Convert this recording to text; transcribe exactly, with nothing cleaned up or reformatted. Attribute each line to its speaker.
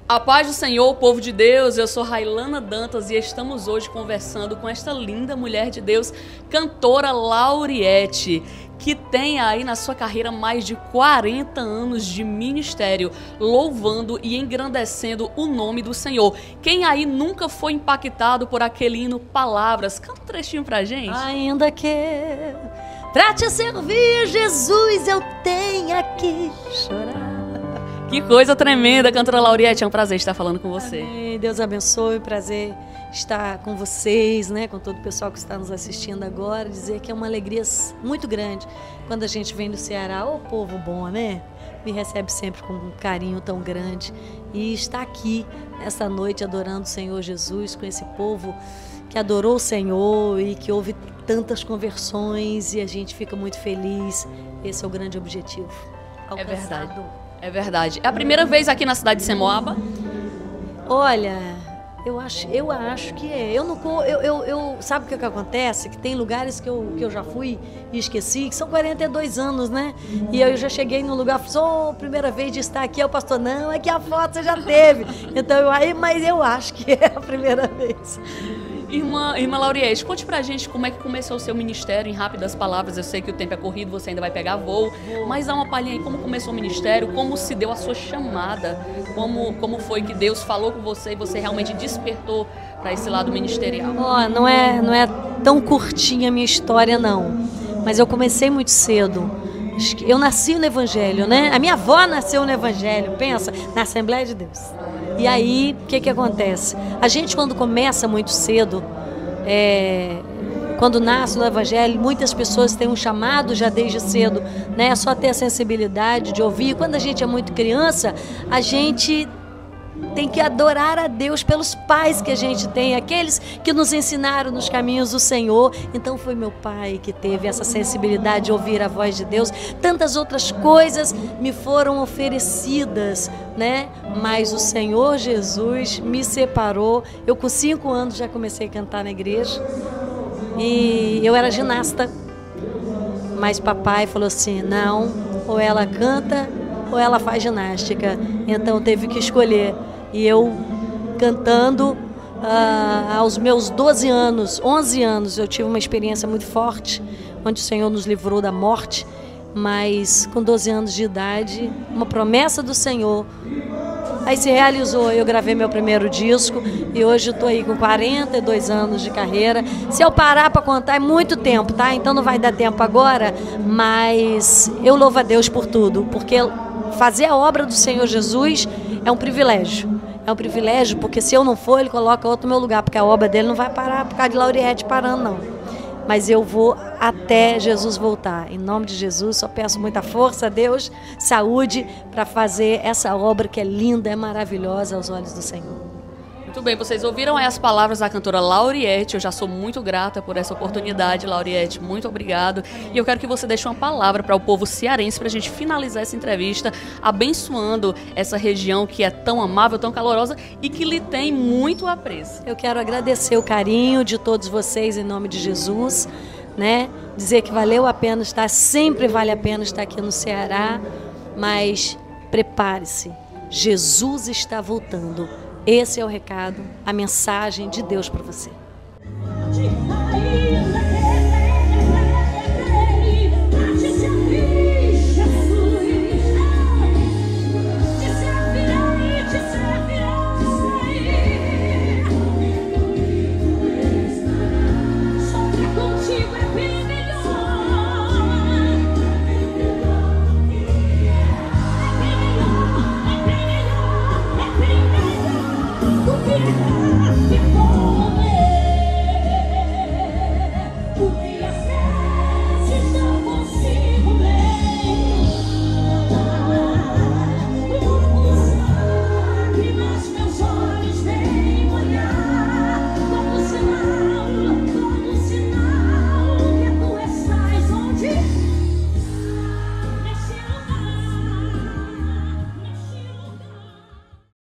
Speaker 1: A paz do Senhor, povo de Deus, eu sou Railana Dantas e estamos hoje conversando com esta linda mulher de Deus, cantora Lauriette, que tem aí na sua carreira mais de quarenta anos de ministério, louvando e engrandecendo o nome do Senhor. Quem aí nunca foi impactado por aquele hino Palavras? Canta um trechinho pra gente.
Speaker 2: Ainda que pra te servir, Jesus, eu tenha que chorar.
Speaker 1: Que coisa tremenda, cantora Lauriette, é um prazer estar falando com você.
Speaker 2: Amém. Deus abençoe, prazer estar com vocês, né, com todo o pessoal que está nos assistindo agora, dizer que é uma alegria muito grande quando a gente vem do Ceará. Ô povo bom, né? Me recebe sempre com um carinho tão grande e está aqui nesta noite adorando o Senhor Jesus com esse povo que adorou o Senhor e que houve tantas conversões e a gente fica muito feliz. Esse é o grande objetivo.
Speaker 1: É verdade. É verdade. É a primeira vez aqui na cidade de Semoaba?
Speaker 2: Olha, eu acho, eu acho que é. Eu não, eu, eu, eu sabe o que, que acontece? Que tem lugares que eu, que eu já fui e esqueci, que são quarenta e dois anos, né? E eu já cheguei num lugar, falei, oh, primeira vez de estar aqui, é o pastor, não, é que a foto você já teve. Então, eu, aí, mas eu acho que é a primeira vez.
Speaker 1: Irmã, irmã Lauriette, conte pra gente como é que começou o seu ministério em rápidas palavras. Eu sei que o tempo é corrido, você ainda vai pegar voo, mas dá uma palhinha aí, como começou o ministério, como se deu a sua chamada, como, como foi que Deus falou com você e você realmente despertou para esse lado ministerial.
Speaker 2: Ó, oh, não é, não é tão curtinha a minha história, não, mas eu comecei muito cedo. Eu nasci no Evangelho, né? A minha avó nasceu no Evangelho, pensa, na Assembleia de Deus. E aí, o que que acontece? A gente, quando começa muito cedo, é, quando nasce no Evangelho, muitas pessoas têm um chamado já desde cedo, né? É só ter a sensibilidade de ouvir. Quando a gente é muito criança, a gente tem que adorar a Deus pelos pais que a gente tem, aqueles que nos ensinaram nos caminhos do Senhor. Então foi meu pai que teve essa sensibilidade de ouvir a voz de Deus. Tantas outras coisas me foram oferecidas, né? Mas o Senhor Jesus me separou. Eu com cinco anos já comecei a cantar na igreja e eu era ginasta. Mas papai falou assim, não, ou ela canta ou ela faz ginástica. Então teve que escolher. E eu cantando ah, aos meus doze anos, onze anos, eu tive uma experiência muito forte, onde o Senhor nos livrou da morte, mas com doze anos de idade, uma promessa do Senhor, aí se realizou. Eu gravei meu primeiro disco e hoje eu estou aí com quarenta e dois anos de carreira. Se eu parar para contar é muito tempo, tá? Então não vai dar tempo agora, mas eu louvo a Deus por tudo, porque fazer a obra do Senhor Jesus é um privilégio. É um privilégio porque se eu não for, Ele coloca outro no meu lugar, porque a obra dele não vai parar por causa de Lauriette parando, não. Mas eu vou até Jesus voltar. Em nome de Jesus, só peço muita força a Deus, saúde, para fazer essa obra que é linda, é maravilhosa aos olhos do Senhor.
Speaker 1: Muito bem, vocês ouviram aí as palavras da cantora Lauriette. Eu já sou muito grata por essa oportunidade, Lauriette, muito obrigado. E eu quero que você deixe uma palavra para o povo cearense para a gente finalizar essa entrevista, abençoando essa região que é tão amável, tão calorosa e que lhe tem muito apreço.
Speaker 2: Eu quero agradecer o carinho de todos vocês em nome de Jesus, né? Dizer que valeu a pena estar, sempre vale a pena estar aqui no Ceará, mas prepare-se, Jesus está voltando. Esse é o recado, a mensagem de Deus para você.